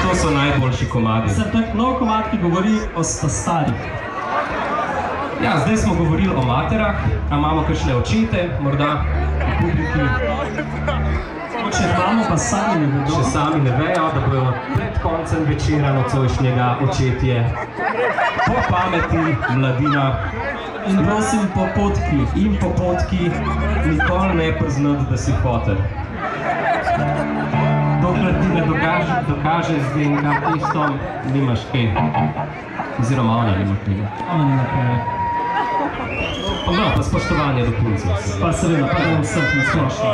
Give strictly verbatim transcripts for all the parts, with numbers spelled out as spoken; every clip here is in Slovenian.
to so najboljši komadi. Sem to je nov komad, ki govori o starih. Ja, zdaj smo govorili o materah, a imamo kakšne očete, morda v publiki. Če imamo, pa sami ne vedo. Še sami ne vejo, da bojo pred koncem večera nocojšnjega očetje po pameti, mladina. In prosim, po potki. In po potki nikoli ne priznati, da si foter. Dokler ti ne dokaže, dokaže z D N K testom, nimaš kaj. Oziroma ona nima kaj. Ona nima kaj. No, pa spoštovanje do puncev. Pa seveda, pa da bom vseh na splošno.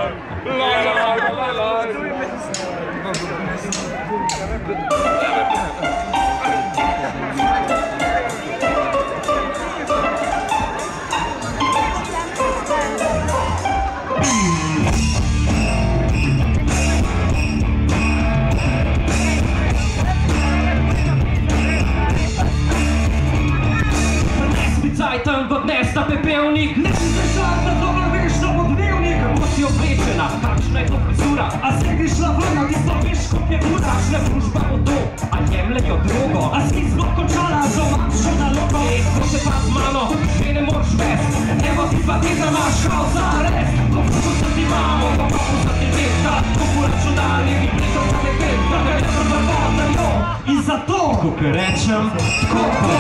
Tam odnes ta pepelnik. Ne si prešla, da dobro veš, da bo dnevnik. Kako si oblečena, kakšna je to frizura? A se greš na vrno, ti to veš, koliko je ura? Kakšna družba bo to, a jemljajo drogo? A si zelo končala, doma šel na logo? Ej, ko se pa z mano, že ne moreš vest. Evo ti pa ti da imaš kao za res. Ko poslušam ti mamo, ko poslušam ti vesta. Ko po računalnik in preto pa te pet, da ga je prva voda, jo. In zato, ko rečem, ko bo.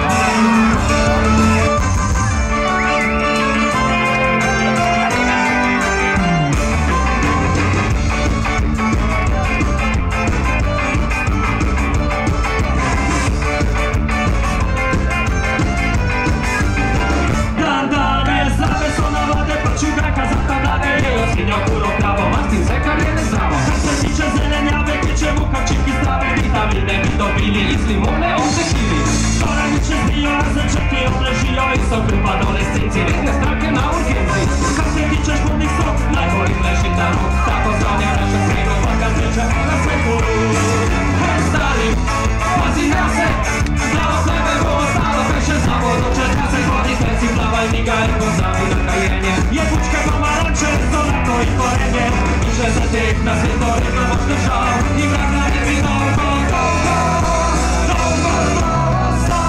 Na světově to moc držal, i vrak na nebi dolgo, dolgo, dolgo, dolgo,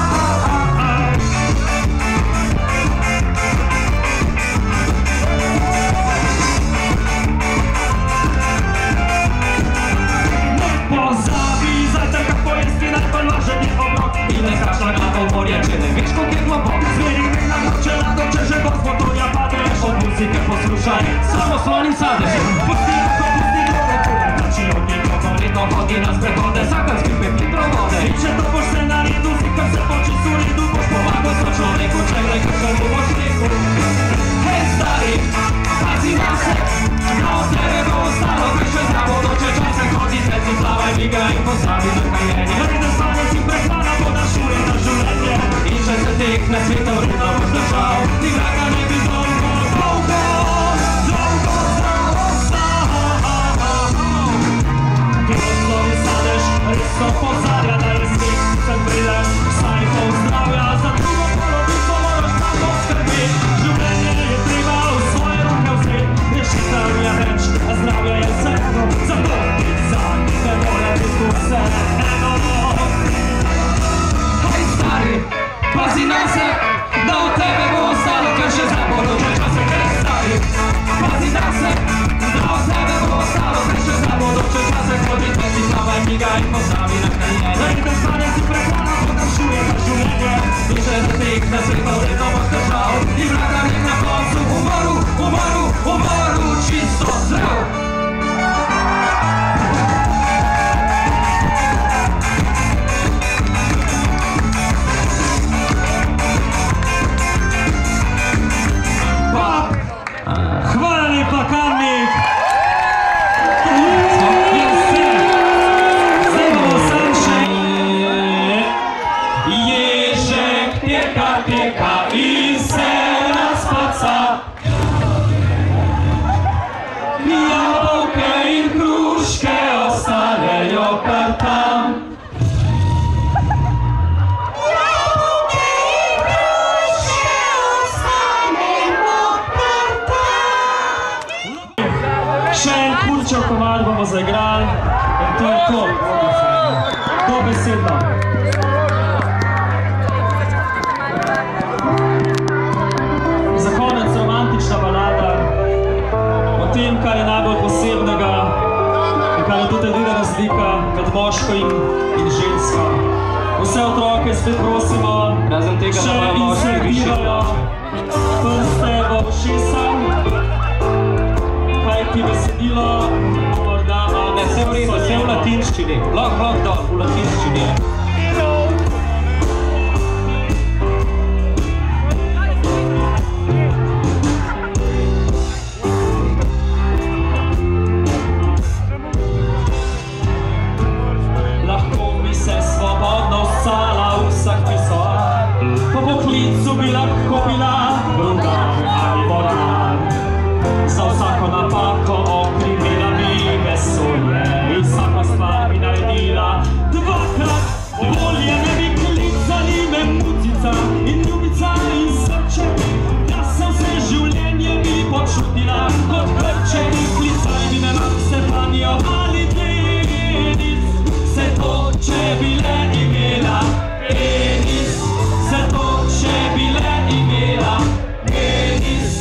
Ne pozavízaj, tak kako jestli najbolj vážený obrok. I nestraš na hlavou moria, če ne vieš, koľko je hlbok. Zvieri mi na noče, na doče, že bol z motoria padneš. Od muzike poslušaj, samo slonim sadeš. Pusti ako pusti globoko, tači od niekoho liedno chodí na sprechode, sakanský pekný provode. I že to bož se na lidu, zikam se počí sú lidu, bož pomágo sa človeku, čerej kršelmu vo štíku. Hej starý, pazi na se, na ostreve go ostalo, krše za vodoče, čase chodí, sveci plavaj, migaj, pozdraví na kajenie. Hej do stane si prechvána, voda šúri na žulenie. I že se tých na světově to moc držal, i vraka nebi dolgo, dolgo, dolgo, Kroslovi staneš, rysko pozadja, da je stik, sem bryle, saj pozdravlja, za drugo polovico moraš tam poskrbi. Življenje je treba v svoje ruke vzeti, rešitelja reč, a zdravje je vseeno, zato ti zanj ne more biti vseeno. Hej stari, pazi na se, da od tebe bo ostalo, kar še za bodoče čase. Hej stari, pazi na se, da od tebe bo ostalo, kar še za bodoče čase. Chodí tveci plavaj, migaj, pozdraví na kajenie. Hej do stane si prehrana, podašuje za življenje. I že za tých na světově to moc držal, i vraka mi na koncu umoru, umoru, umoru, čisto zdrav. Hvala lepa, Kamnik! Zdaj bomo sam še... Ježek teka, teka in se razpaca. Jabolke in hruške ostanejo kar tam. Še en kurčev komad bomo zaigrali in to je to. besedno. Za konec romantična balada o tem, kar je najbolj posebnega in kar je tudi edina razlika med moško in, in žensko. Vse otroke spet prosimo, Razen tega, da še imajo moški višje insertirajo prste v ušesa, kaj ti besedilo morda malo Ne, vse v redu, vse v latinščini. Lahko, lahko dol, v latinščini. Lahko bi se svobodno vsala vsak pisar, po poklicu bi lahko bila brudar ali mornar. Za vsako napako okrivila bi vesolje in vsaka stvar bi naredila dvakrat bolje. Ne bi klicali me mutica in ljubica in srče, da sem se življenje bi počutila kot krče. Klicaj bi me mam Stefanijo ali Denis, se to, če bi le imela penis, se to, če bi le imela penis.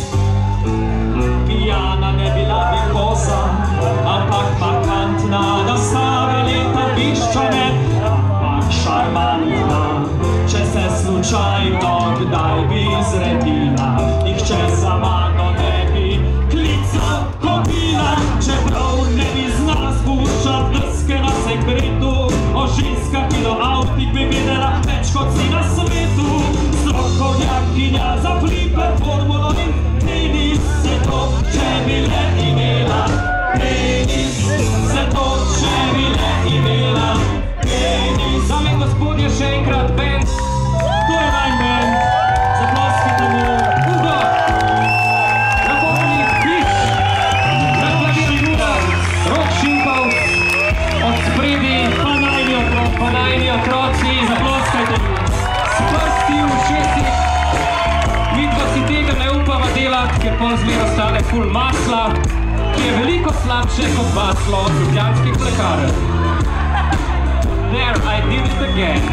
Pijana ne bila bi koza, ampak markantna, da stare leta višča me, ampak šarmantna. Če se slučajno kdaj bi zredila, nihče za mano ne bi klical kobila. Čeprav ne bi znala spuščat deske na sekretu, o ženskah in o avtih bi vedela več kot si na svetu. Strokovnjakinja za flipe, formulo in tenis, se to, če bi le imela penis, se to, če bi le imela penis. Dame in gospodje, še enkrat band. To je najn band, zaploskite mu. Hugo, na popolnih Fiš, na klaviatura, Rok Šimkovc, od spredi, Pa najni otrok, pa najni otroci, zaploskajte mu. s prsti v ušesih. Midva si tega ne upava delati, ker pol zmer ostane ful masla, ki je veliko slabše kot maslo od ljubljanskih mlekarn. There, I did it again.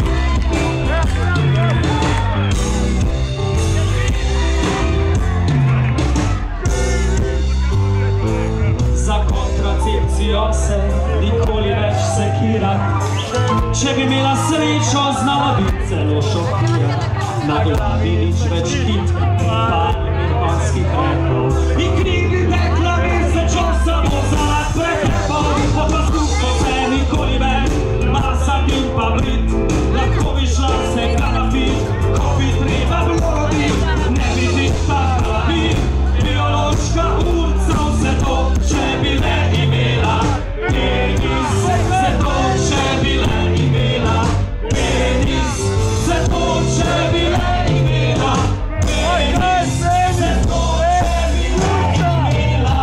Za kontracepcijo se nikoli več sekirat. Če bi imela srečo, znala bi celo šokirat. Na glavi nič več kitk, palm in konjskih repov. In knjigi dekla mesečo samo zarad prekrepov. Po pastuhu se nikoli več, masat in pa brit. Lahko bi šla vsega na fit, ko bi treba bilo bit. Ne bi diktala bi, biološka urca, vse to, če bi le imela penis. Vse to, če bi le imela penis. Vse to, če bi le imela penis. Vse to, če bi le imela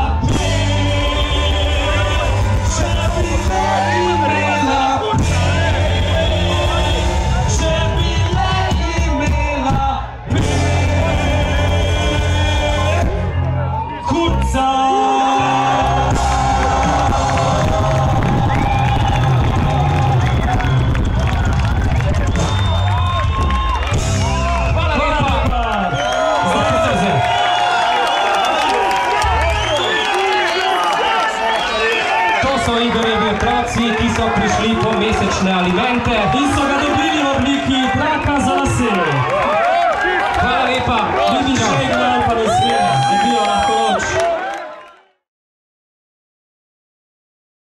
penis. Če bi le imela penis. Če bi le imela penis. Kurca. Hvala lepa. To so Igorjevi otroci, ki so prišli po mesečne alimente. In so ga dobili v obliki traka za lase. Hvala lepa.